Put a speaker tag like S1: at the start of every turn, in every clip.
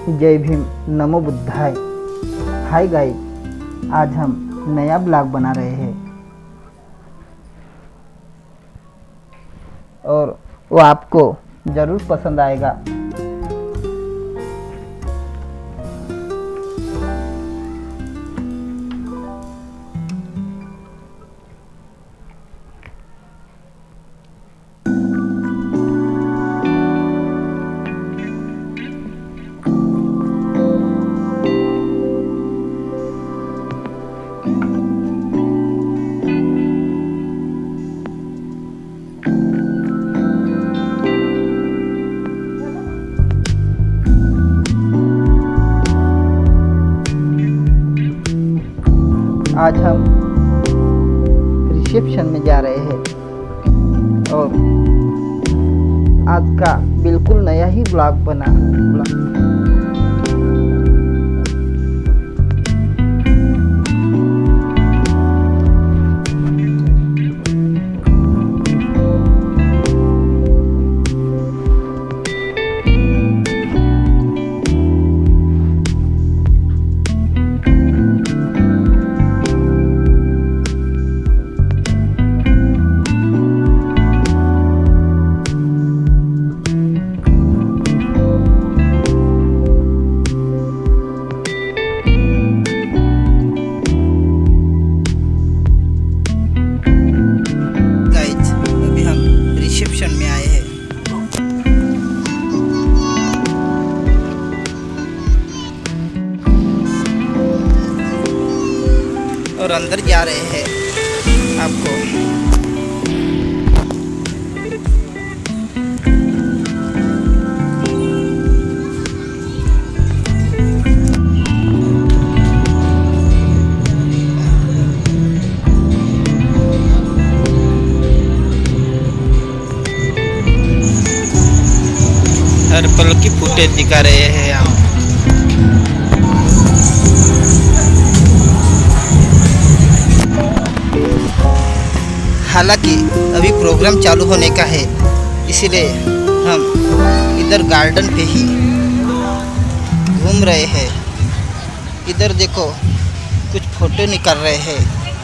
S1: जय भीम, नमो बुद्धाय। Hi guys, आज हम नया ब्लॉग बना रहे हैं और वो आपको ज़रूर पसंद आएगा। आज हम रिसेप्शन में जा रहे हैं और आज का बिल्कुल नया ही ब्लॉग बना। में आए हैं और अंदर जा रहे हैं। आपको हर पल की फुटेज दिखा रहे हैं हम। हालांकि अभी प्रोग्राम चालू होने का है, इसलिए हम इधर गार्डन पे ही घूम रहे हैं। इधर देखो, कुछ फोटो निकाल रहे हैं।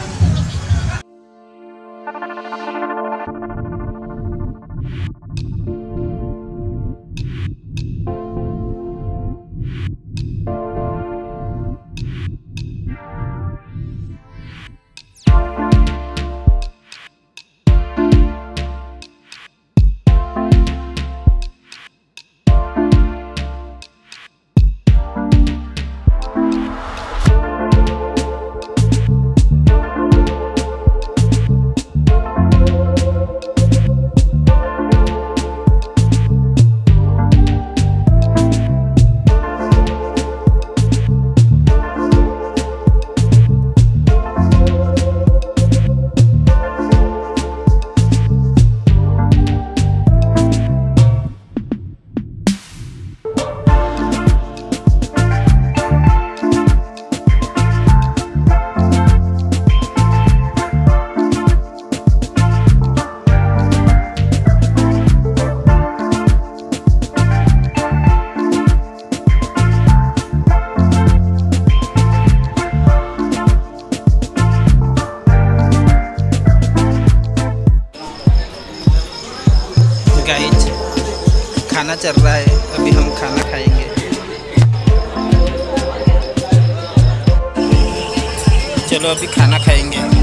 S1: गाइस, खाना चल रहा है, अभी हम खाना खाएंगे। चलो अभी खाना खाएंगे।